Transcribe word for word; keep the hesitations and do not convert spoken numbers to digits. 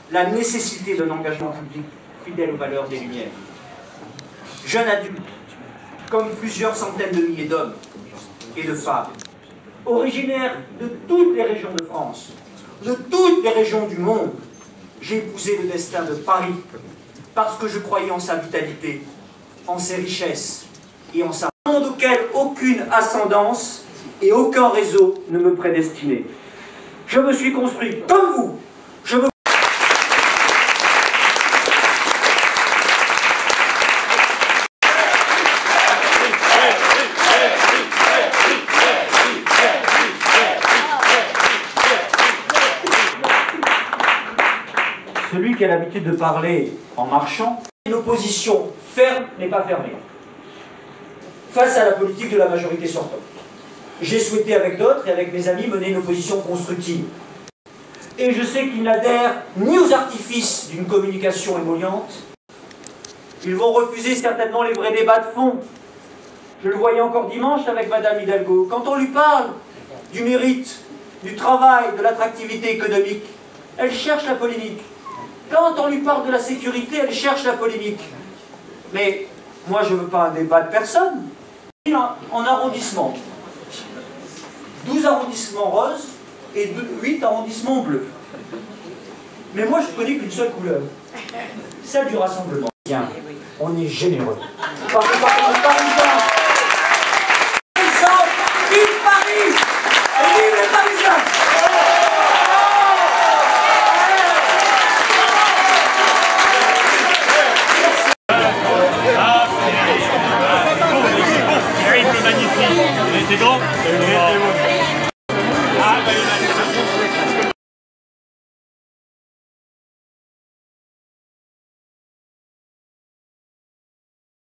la nécessité d'un engagement public fidèle aux valeurs des Lumières. Jeune adulte, comme plusieurs centaines de milliers d'hommes et de femmes, originaire de toutes les régions de France, de toutes les régions du monde, j'ai épousé le destin de Paris parce que je croyais en sa vitalité, en ses richesses et en sa monde auquel aucune ascendance et aucun réseau ne me prédestinait. Je me suis construit comme vous. Je me Celui qui a l'habitude de parler en marchant, une opposition ferme n'est pas fermée. Face à la politique de la majorité sortante, j'ai souhaité avec d'autres et avec mes amis mener une opposition constructive. Et je sais qu'ils n'adhèrent ni aux artifices d'une communication émolliente. Ils vont refuser certainement les vrais débats de fond. Je le voyais encore dimanche avec Madame Hidalgo. Quand on lui parle du mérite, du travail, de l'attractivité économique, elle cherche la polémique. Quand on lui parle de la sécurité, elle cherche la polémique. Mais moi, je ne veux pas un débat de personne. En arrondissement, douze arrondissements roses et huit arrondissements bleus. Mais moi, je ne connais qu'une seule couleur, celle du rassemblement. Bien, on est généreux. Parce que par contre, Parisiens, vive Paris et vive les Parisiens. C'est grand. Ah, bah, il a...